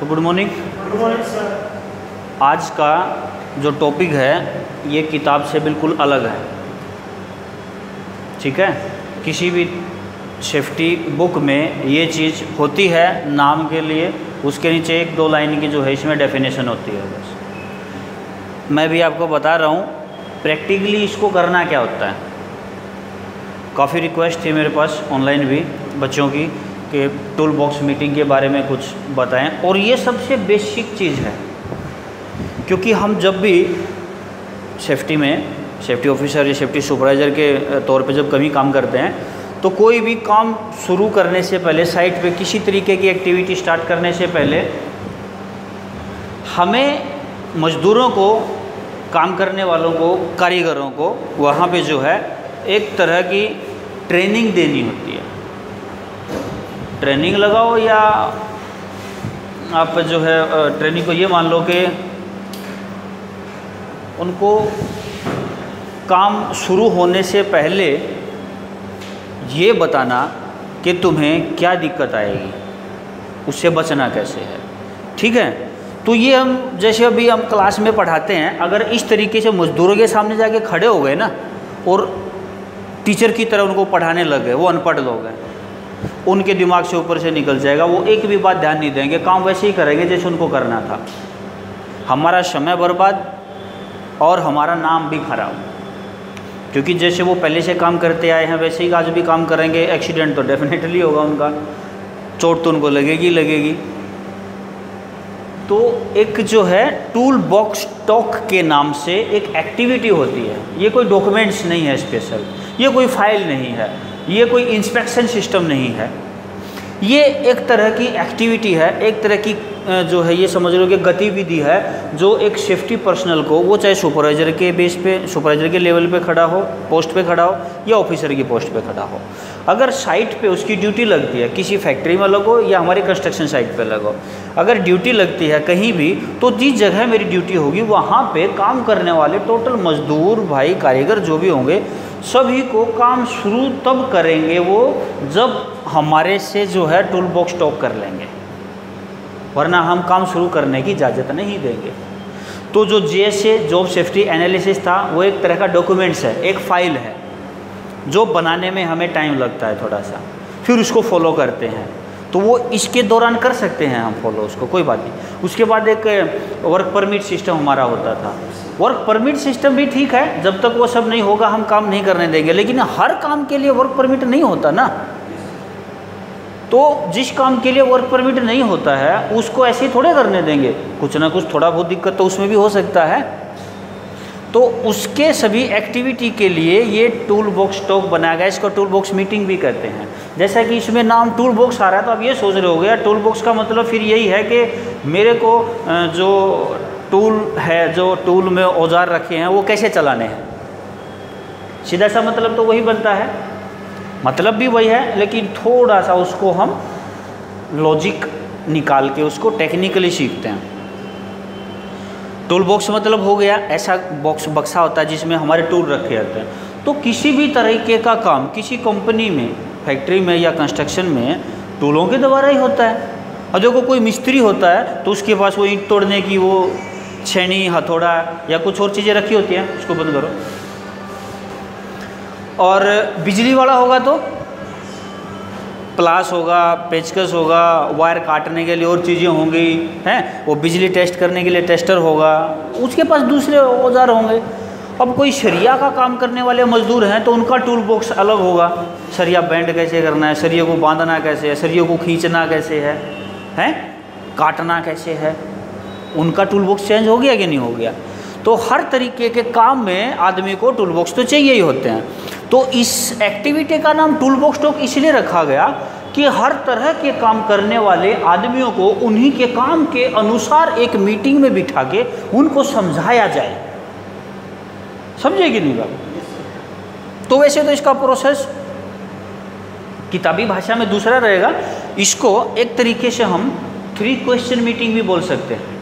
तो good morning. Good morning sir. आज का जो टॉपिक है ये किताब से बिल्कुल अलग है, ठीक है। किसी भी सेफ्टी बुक में ये चीज़ होती है नाम के लिए, उसके नीचे एक दो लाइन की जो है इसमें डेफिनेशन होती है बस। मैं भी आपको बता रहा हूँ प्रैक्टिकली इसको करना क्या होता है। काफ़ी रिक्वेस्ट थी मेरे पास ऑनलाइन भी बच्चों की कि टूल बॉक्स मीटिंग के बारे में कुछ बताएं, और ये सबसे बेसिक चीज़ है, क्योंकि हम जब भी सेफ्टी में सेफ्टी ऑफिसर या सेफ्टी सुपरवाइज़र के तौर पे जब कभी काम करते हैं तो कोई भी काम शुरू करने से पहले, साइट पे किसी तरीके की एक्टिविटी स्टार्ट करने से पहले हमें मज़दूरों को, काम करने वालों को, कारीगरों को वहाँ पे जो है एक तरह की ट्रेनिंग देनी होती है। ट्रेनिंग लगाओ या आप जो है ट्रेनिंग को ये मान लो कि उनको काम शुरू होने से पहले ये बताना कि तुम्हें क्या दिक्कत आएगी, उससे बचना कैसे है, ठीक है। तो ये हम जैसे अभी हम क्लास में पढ़ाते हैं, अगर इस तरीके से मज़दूरों के सामने जाके खड़े हो गए ना और टीचर की तरह उनको पढ़ाने लग गए, वो अनपढ़ लोग हैं, उनके दिमाग से ऊपर से निकल जाएगा, वो एक भी बात ध्यान नहीं देंगे, काम वैसे ही करेंगे जैसे उनको करना था। हमारा समय बर्बाद और हमारा नाम भी खराब, क्योंकि जैसे वो पहले से काम करते आए हैं वैसे ही आज भी काम करेंगे। एक्सीडेंट तो डेफिनेटली होगा उनका, चोट तो उनको लगेगी लगेगी। तो एक जो है टूल बॉक्स टॉक के नाम से एक एक्टिविटी होती है। ये कोई डॉक्यूमेंट्स नहीं है स्पेशल, ये कोई फाइल नहीं है, ये कोई इंस्पेक्शन सिस्टम नहीं है, ये एक तरह की एक्टिविटी है, एक तरह की जो है ये समझ लो कि गतिविधि है जो एक सेफ्टी पर्सनल को, वो चाहे सुपरवाइज़र के बेस पे, सुपरवाइज़र के लेवल पे खड़ा हो, पोस्ट पे खड़ा हो, या ऑफिसर की पोस्ट पे खड़ा हो, अगर साइट पे उसकी ड्यूटी लगती है, किसी फैक्ट्री में लगो या हमारी कंस्ट्रक्शन साइट पे लगो, अगर ड्यूटी लगती है कहीं भी, तो जिस जगह मेरी ड्यूटी होगी वहाँ पे काम करने वाले टोटल मजदूर भाई, कारीगर जो भी होंगे, सभी को काम शुरू तब करेंगे वो जब हमारे से जो है टूल बॉक्स टॉक कर लेंगे, वरना हम काम शुरू करने की इजाज़त नहीं देंगे। तो जो JSA जॉब सेफ्टी एनालिसिस था वो एक तरह का डॉक्यूमेंट्स है, एक फाइल है जो बनाने में हमें टाइम लगता है थोड़ा सा, फिर उसको फॉलो करते हैं। तो वो इसके दौरान कर सकते हैं हम फॉलो, उसको कोई बात नहीं। उसके बाद एक वर्क परमिट सिस्टम हमारा होता था। वर्क परमिट सिस्टम भी ठीक है, जब तक वो सब नहीं होगा हम काम नहीं करने देंगे, लेकिन हर काम के लिए वर्क परमिट नहीं होता ना। तो जिस काम के लिए वर्क परमिट नहीं होता है उसको ऐसे ही थोड़े करने देंगे, कुछ ना कुछ थोड़ा बहुत दिक्कत तो उसमें भी हो सकता है। तो उसके सभी एक्टिविटी के लिए ये टूल बॉक्स टॉक बनाया गया, इसको टूल बॉक्स मीटिंग भी कहते हैं। जैसा कि इसमें नाम टूल बॉक्स आ रहा है तो आप ये सोच रहे हो गया टूल बॉक्स का मतलब फिर यही है कि मेरे को जो टूल है, जो टूल में औजार रखे हैं वो कैसे चलाने हैं। सीधा सा मतलब तो वही बनता है, मतलब भी वही है, लेकिन थोड़ा सा उसको हम लॉजिक निकाल के उसको टेक्निकली सीखते हैं। टूल बॉक्स मतलब हो गया ऐसा बॉक्स, बक्सा होता है जिसमें हमारे टूल रखे जाते हैं। तो किसी भी तरीके का काम किसी कंपनी में, फैक्ट्री में या कंस्ट्रक्शन में टूलों के द्वारा ही होता है। और देखो कोई मिस्त्री होता है तो उसके पास वो ईंट तोड़ने की वो छेनी, हथौड़ा या कुछ और चीज़ें रखी होती हैं, उसको बंद करो। और बिजली वाला होगा तो प्लास होगा, पेचकस होगा, वायर काटने के लिए और चीज़ें होंगी हैं, वो बिजली टेस्ट करने के लिए टेस्टर होगा, उसके पास दूसरे औजार होंगे। अब कोई सरिया का काम करने वाले मजदूर हैं तो उनका टूल बॉक्स अलग होगा, सरिया बैंड कैसे करना है, सरिया को बांधना कैसे है, सरिया को खींचना कैसे है, हैं काटना कैसे है, उनका टूल बॉक्स चेंज हो गया कि नहीं हो गया। तो हर तरीके के काम में आदमी को टूल बॉक्स तो चाहिए ही होते हैं। तो इस एक्टिविटी का नाम टूल बॉक्स टॉक इसलिए रखा गया कि हर तरह के काम करने वाले आदमियों को उन्हीं के काम के अनुसार एक मीटिंग में बिठा के उनको समझाया जाए। समझे कि नहीं बात। तो वैसे तो इसका प्रोसेस किताबी भाषा में दूसरा रहेगा, इसको एक तरीके से हम 3 क्वेश्चन मीटिंग भी बोल सकते हैं।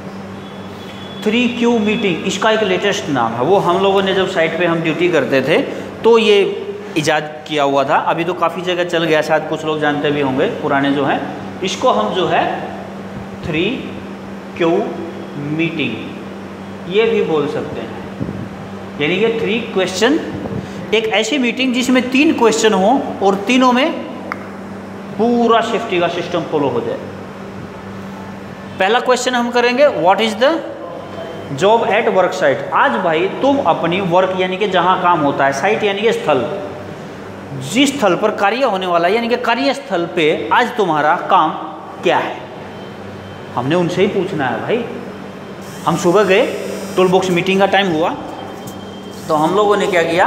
3Q मीटिंग इसका एक लेटेस्ट नाम है, वो हम लोगों ने जब साइट पे हम ड्यूटी करते थे तो ये इजाद किया हुआ था। अभी तो काफ़ी जगह चल गया, शायद कुछ लोग जानते भी होंगे पुराने जो हैं। इसको हम जो है 3Q मीटिंग, ये भी बोल सकते हैं। यानी कि 3 क्वेश्चन, एक ऐसी मीटिंग जिसमें 3 क्वेश्चन हो और तीनों में पूरा सेफ्टी का सिस्टम फॉलो हो जाए। पहला क्वेश्चन हम करेंगे, what is the job at work site. आज भाई तुम अपनी वर्क यानी कि जहाँ काम होता है, साइट यानी कि स्थल, जिस स्थल पर कार्य होने वाला है यानी कि कार्यस्थल पे आज तुम्हारा काम क्या है, हमने उनसे ही पूछना है भाई। हम सुबह गए, टूल बॉक्स मीटिंग का टाइम हुआ, तो हम लोगों ने क्या किया,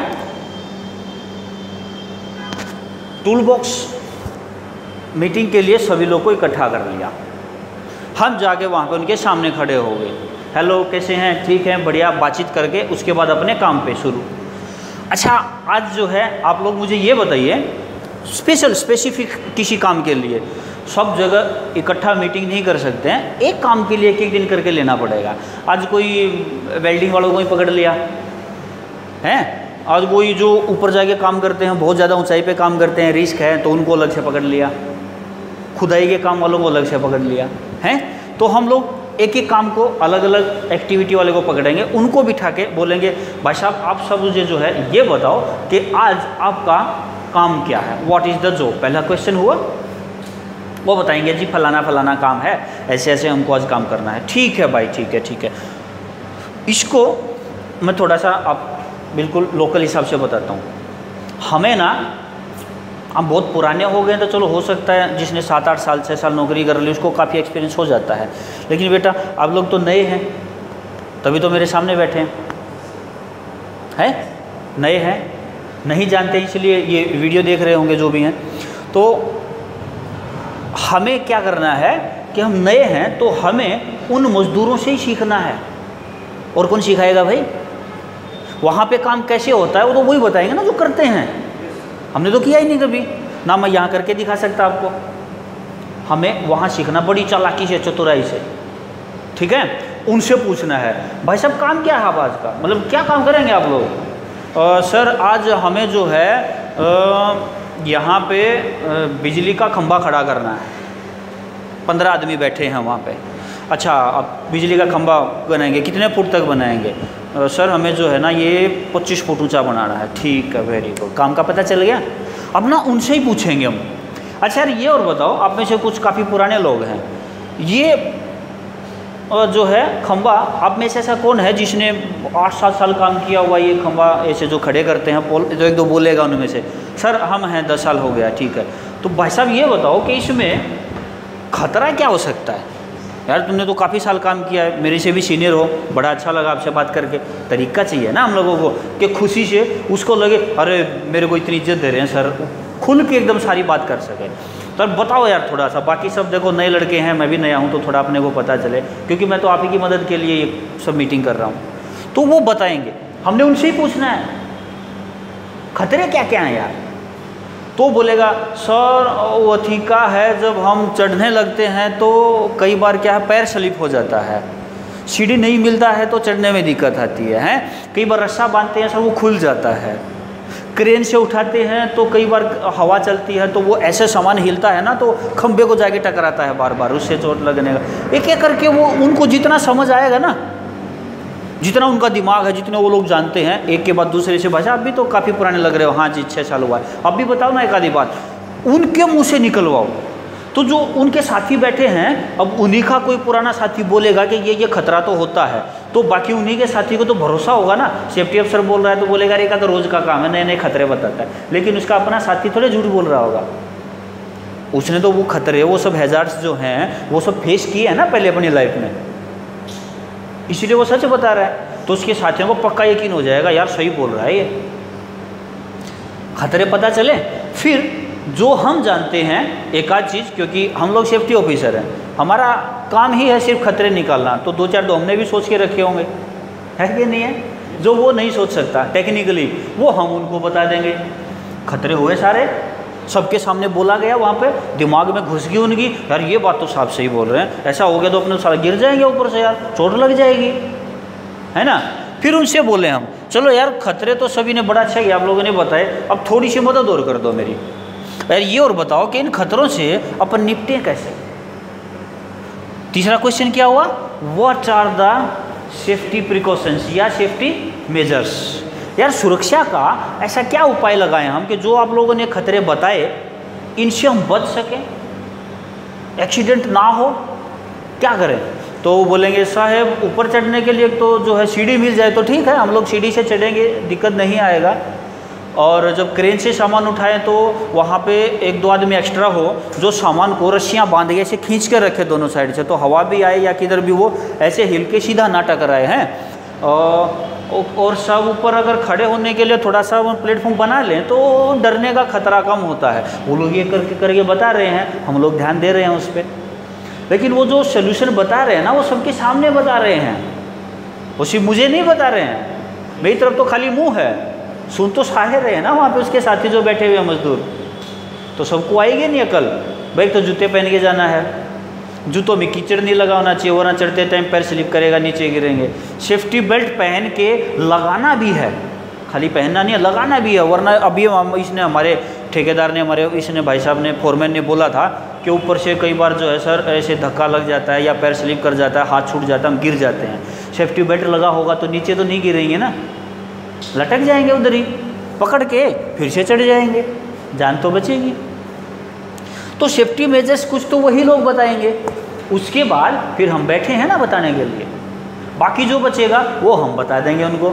टूल बॉक्स मीटिंग के लिए सभी लोग को इकट्ठा कर लिया। हम जाके वहाँ पे उनके सामने खड़े हो गए, हेलो कैसे हैं, ठीक है, बढ़िया, बातचीत करके उसके बाद अपने काम पे शुरू। अच्छा, आज जो है आप लोग मुझे ये बताइए, स्पेसिफिक किसी काम के लिए सब जगह इकट्ठा मीटिंग नहीं कर सकते हैं, एक काम के लिए एक दिन करके लेना पड़ेगा। आज कोई वेल्डिंग वालों को ही पकड़ लिया है, आज कोई जो ऊपर जाके काम करते हैं, बहुत ज़्यादा ऊंचाई पे काम करते हैं, रिस्क है, तो उनको अलग से पकड़ लिया, खुदाई के काम वालों को अलग से पकड़ लिया है। तो हम लोग एक एक काम को, अलग अलग एक्टिविटी वाले को पकड़ेंगे, उनको बिठा के बोलेंगे, भाई साहब आप सब मुझे जो है ये बताओ कि आज आपका काम क्या है, व्हाट इज़ द जॉब। पहला क्वेश्चन हुआ, वो बताएंगे जी फलाना फलाना काम है, ऐसे ऐसे हमको आज काम करना है। ठीक है भाई, ठीक है ठीक है। इसको मैं थोड़ा सा आप बिल्कुल लोकल हिसाब से बताता हूँ। हमें ना, हम बहुत पुराने हो गए तो चलो हो सकता है जिसने 7-8 साल 6 साल नौकरी कर ली उसको काफ़ी एक्सपीरियंस हो जाता है, लेकिन बेटा आप लोग तो नए हैं, तभी तो मेरे सामने बैठे हैं, नए हैं, नहीं जानते, इसलिए ये वीडियो देख रहे होंगे जो भी हैं। तो हमें क्या करना है कि हम नए हैं तो हमें उन मजदूरों से ही सीखना है। और कौन सिखाएगा भाई, वहाँ पे काम कैसे होता है वो तो वही बताएंगे ना जो करते हैं। हमने तो किया ही नहीं कभी ना, मैं यहाँ करके दिखा सकता आपको। हमें वहाँ सीखना बड़ी चालाकी से, चतुराई से, ठीक है। उनसे पूछना है, भाई साहब काम क्या है आप आज का, मतलब क्या काम करेंगे आप लोग। सर आज हमें जो है यहाँ पे बिजली का खंभा खड़ा करना है, 15 आदमी बैठे हैं वहाँ पे। अच्छा, आप बिजली का खंभा बनाएंगे, कितने फुट तक बनाएंगे। सर हमें जो है ना ये 25 फुट ऊंचा बनाना है। ठीक है, वेरी गुड, काम का पता चल गया। अब ना उनसे ही पूछेंगे हम, अच्छा यार ये और बताओ, आप में से कुछ काफ़ी पुराने लोग हैं, ये जो है खंभा, आप में से ऐसा कौन है जिसने 8-7 साल काम किया हुआ, ये खंभा ऐसे जो खड़े करते हैं पोल, जो 1-2 बोलेगा उनमें से, सर हम हैं 10 साल हो गया। ठीक है, तो भाई साहब ये बताओ कि इसमें खतरा क्या हो सकता है। यार तुमने तो काफ़ी साल काम किया है, मेरे से भी सीनियर हो, बड़ा अच्छा लगा आपसे बात करके। तरीका चाहिए ना हम लोगों को कि खुशी से उसको लगे, अरे मेरे को इतनी इज्जत दे रहे हैं सर, खुल के एकदम सारी बात कर सके। तो बताओ यार थोड़ा सा, बाकी सब देखो नए लड़के हैं, मैं भी नया हूँ, तो थोड़ा अपने को पता चले, क्योंकि मैं तो आप ही की मदद के लिए ये सब मीटिंग कर रहा हूँ। तो वो बताएंगे, हमने उनसे ही पूछना है खतरे क्या क्या हैं यार। तो बोलेगा सर वो ठीका है, जब हम चढ़ने लगते हैं तो कई बार क्या है पैर स्लिप हो जाता है, सीढ़ी नहीं मिलता है तो चढ़ने में दिक्कत आती है, हैं? कई बार रस्सा बांधते हैं सर वो खुल जाता है, क्रेन से उठाते हैं तो कई बार हवा चलती है तो वो ऐसे सामान हिलता है ना तो खंबे को जाके टकराता है बार बार, उससे चोट लगने का। एक एक करके वो उनको जितना समझ आएगा ना, जितना उनका दिमाग है, जितने वो लोग जानते हैं, एक के बाद दूसरे से, भाषा आप भी तो काफ़ी पुराने लग रहे हो, हाँ जी 6 साल हुआ है, अब भी बताओ ना एक आधी बात, उनके मुंह से निकलवाओ। तो जो उनके साथी बैठे हैं, अब उन्हीं का कोई पुराना साथी बोलेगा कि ये खतरा तो होता है, तो बाकी उन्हीं के साथी को तो भरोसा होगा ना। सेफ्टी अफसर बोल रहा है तो बोलेगा अरे का तो रोज़ का काम है, नए नए खतरे बताता है, लेकिन उसका अपना साथी थोड़े झूठ बोल रहा होगा, उसने तो वो खतरे, वो सब हैजार्ड्स जो हैं वो सब फेस किए हैं ना पहले अपनी लाइफ में, इसीलिए वो सच बता रहा है। तो उसके साथियों को पक्का यकीन हो जाएगा यार सही बोल रहा है ये, खतरे पता चले। फिर जो हम जानते हैं एक आध चीज़, क्योंकि हम लोग सेफ्टी ऑफिसर हैं, हमारा काम ही है सिर्फ खतरे निकालना, तो 2-4 तो हमने भी सोच के रखे होंगे, है कि नहीं है, जो वो नहीं सोच सकता टेक्निकली, वो हम उनको बता देंगे। खतरे हुए सारे, सबके सामने बोला गया, वहाँ पे दिमाग में घुस गई उनकी, यार ये बात तो साफ सही बोल रहे हैं, ऐसा हो गया तो अपने सारा गिर जाएंगे ऊपर से, यार चोट लग जाएगी, है ना। फिर उनसे बोले हम, चलो यार खतरे तो सभी ने बड़ा अच्छा किया आप लोगों ने बताए, अब थोड़ी सी मदद और कर दो मेरी, यार ये और बताओ कि इन खतरों से अपन निपटें कैसे। तीसरा क्वेश्चन क्या हुआ, what are the safety precautions या सेफ्टी मेजर्स। यार सुरक्षा का ऐसा क्या उपाय लगाएं हम कि जो आप लोगों ने खतरे बताए इनसे हम बच सकें, एक्सीडेंट ना हो, क्या करें। तो बोलेंगे साहब ऊपर चढ़ने के लिए तो जो है सीढ़ी मिल जाए तो ठीक है, हम लोग सीढ़ी से चढ़ेंगे, दिक्कत नहीं आएगा। और जब क्रेन से सामान उठाएं तो वहाँ पे एक दो आदमी एक्स्ट्रा हो जो सामान को रस्सियाँ बांध के ऐसे खींच के रखे दोनों साइड से, तो हवा भी आए या किधर भी वो ऐसे हिल के सीधा ना टकराए हैं। और सब ऊपर अगर खड़े होने के लिए थोड़ा सा प्लेटफॉर्म बना लें तो डरने का खतरा कम होता है। वो लोग ये करके बता रहे हैं, हम लोग ध्यान दे रहे हैं उस पर, लेकिन वो जो सोल्यूशन बता रहे हैं ना वो सबके सामने बता रहे हैं, वो सिर्फ मुझे नहीं बता रहे हैं। मेरी तरफ तो खाली मुंह है, सुन तो सारे रहे हैं ना वहाँ पे उसके साथी जो बैठे हुए मजदूर, तो सबको आएगी नहीं अकल। भाई तो जूते पहन के जाना है, जूतों में कीचड़ नहीं लगा होना चाहिए वरना चढ़ते टाइम पैर स्लिप करेगा, नीचे गिरेंगे। सेफ्टी बेल्ट पहन के लगाना भी है, खाली पहनना नहीं है, लगाना भी है, वरना अभी इसने हमारे ठेकेदार ने इसने भाई साहब ने फोरमैन ने बोला था कि ऊपर से कई बार जो है सर ऐसे धक्का लग जाता है या पैर स्लिप कर जाता है, हाथ छूट जाता है, हम गिर जाते हैं। सेफ्टी बेल्ट लगा होगा तो नीचे तो नहीं गिरेंगे ना, लटक जाएंगे उधर ही, पकड़ के फिर से चढ़ जाएंगे, जान तो बचेगी। तो सेफ्टी मेजर्स कुछ तो वही लोग बताएंगे, उसके बाद फिर हम बैठे हैं ना बताने के लिए, बाकी जो बचेगा वो हम बता देंगे उनको।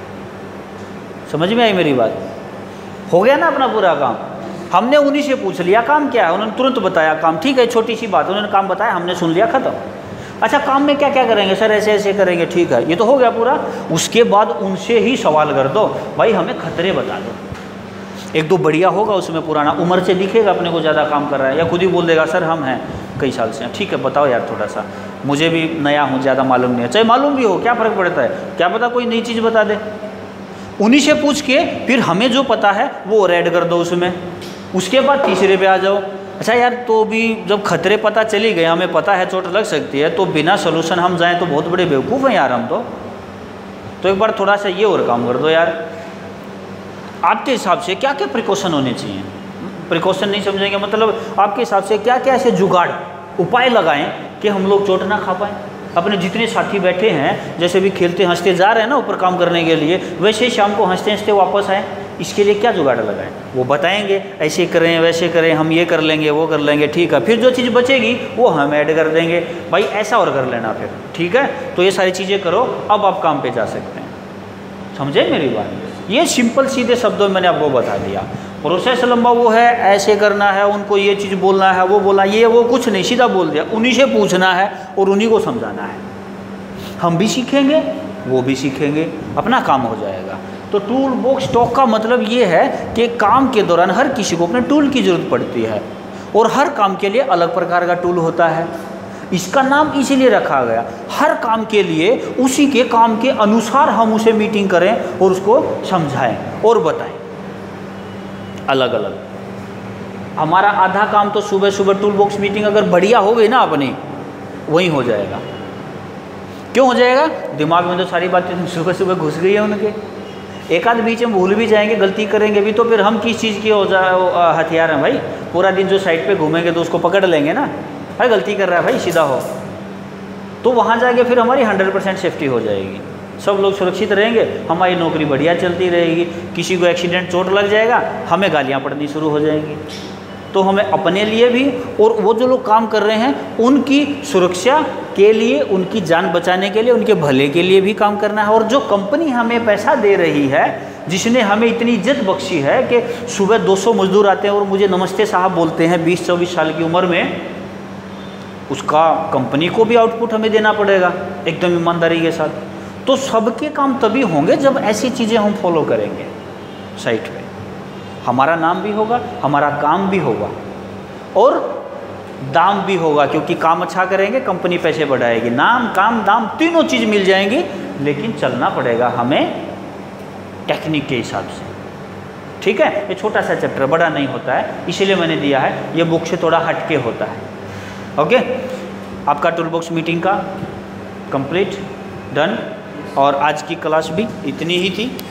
समझ में आई मेरी बात? हो गया ना अपना पूरा काम। हमने उन्हीं से पूछ लिया काम क्या है, उन्होंने तुरंत बताया काम, ठीक है छोटी सी बात, उन्होंने काम बताया, हमने सुन लिया, खत्म। अच्छा काम में क्या क्या करेंगे सर, ऐसे ऐसे करेंगे, ठीक है ये तो हो गया पूरा। उसके बाद उनसे ही सवाल कर दो, भाई हमें खतरे बता दो। एक दो बढ़िया होगा उसमें, पुराना उम्र से दिखेगा अपने को ज़्यादा काम कर रहा है, या खुद ही बोल देगा सर हम हैं कई साल से, ठीक है बताओ यार थोड़ा सा, मुझे भी नया हूँ, ज़्यादा मालूम नहीं है, चाहे मालूम भी हो क्या फ़र्क पड़ता है, क्या पता कोई नई चीज़ बता दे। उन्हीं से पूछ के फिर हमें जो पता है वो ऐड कर दो उसमें। उसके बाद तीसरे पे आ जाओ, अच्छा यार तो भी जब खतरे पता चली गए, हमें पता है चोट लग सकती है, तो बिना सोल्यूशन हम जाएं तो बहुत बड़े बेवकूफ़ हैं यार हम तो एक बार थोड़ा सा ये और काम कर दो यार। आपके हिसाब से क्या क्या प्रिकॉशन होने चाहिए, प्रिकॉशन नहीं समझेंगे मतलब आपके हिसाब से क्या क्या ऐसे जुगाड़ उपाय लगाएं कि हम लोग चोट ना खा पाएँ। अपने जितने साथी बैठे हैं, जैसे भी खेलते हंसते जा रहे हैं ना ऊपर काम करने के लिए, वैसे ही शाम को हंसते हंसते वापस आएँ, इसके लिए क्या जुगाड़ लगाएं वो बताएंगे, ऐसे करें वैसे करें, हम ये कर लेंगे वो कर लेंगे, ठीक है। फिर जो चीज़ बचेगी वो हम ऐड कर देंगे, भाई ऐसा और कर लेना फिर, ठीक है। तो ये सारी चीज़ें करो, अब आप काम पे जा सकते हैं। समझे मेरी बात? ये सिंपल सीधे शब्दों में मैंने आपको बता दिया। प्रोसेस लंबा वो है, ऐसे करना है, उनको ये चीज़ बोलना है, वो बोलना, ये वो कुछ नहीं, सीधा बोल दिया। उन्हीं से पूछना है और उन्हीं को समझाना है। हम भी सीखेंगे, वो भी सीखेंगे, अपना काम हो जाएगा। तो टूल बॉक्स टॉक का मतलब ये है कि काम के दौरान हर किसी को अपने टूल की ज़रूरत पड़ती है और हर काम के लिए अलग प्रकार का टूल होता है। इसका नाम इसीलिए रखा गया, हर काम के लिए उसी के काम के अनुसार हम उसे मीटिंग करें और उसको समझाएं और बताएं अलग अलग। हमारा आधा काम तो सुबह सुबह टूल बॉक्स मीटिंग अगर बढ़िया हो गई ना अपनी, वहीं हो जाएगा। क्यों हो जाएगा? दिमाग में तो सारी बातें सुबह सुबह घुस गई है उनके, एक आध बीच में भूल भी जाएंगे, गलती करेंगे भी, तो फिर हम किस चीज़ के हथियार हैं भाई? पूरा दिन जो साइड पे घूमेंगे तो उसको पकड़ लेंगे ना, भाई गलती कर रहा है भाई सीधा हो, तो वहाँ जाके फिर हमारी 100% सेफ्टी हो जाएगी, सब लोग सुरक्षित रहेंगे, हमारी नौकरी बढ़िया चलती रहेगी। किसी को एक्सीडेंट चोट लग जाएगा, हमें गालियाँ पड़नी शुरू हो जाएंगी। तो हमें अपने लिए भी और वो जो लोग काम कर रहे हैं उनकी सुरक्षा के लिए, उनकी जान बचाने के लिए, उनके भले के लिए भी काम करना है। और जो कंपनी हमें पैसा दे रही है, जिसने हमें इतनी इज्जत बख्शी है कि सुबह 200 मजदूर आते हैं और मुझे नमस्ते साहब बोलते हैं 20-24 साल की उम्र में, उसका कंपनी को भी आउटपुट हमें देना पड़ेगा एकदम ईमानदारी के साथ। तो सबके काम तभी होंगे जब ऐसी चीज़ें हम फॉलो करेंगे साइट पे, हमारा नाम भी होगा, हमारा काम भी होगा और दाम भी होगा, क्योंकि काम अच्छा करेंगे कंपनी पैसे बढ़ाएगी। नाम काम दाम तीनों चीज़ मिल जाएंगी, लेकिन चलना पड़ेगा हमें टेक्निक के हिसाब से, ठीक है। ये छोटा सा चैप्टर, बड़ा नहीं होता है, इसीलिए मैंने दिया है, ये बुक से थोड़ा हटके होता है। ओके, आपका टूल बॉक्स मीटिंग का कंप्लीट डन, और आज की क्लास भी इतनी ही थी।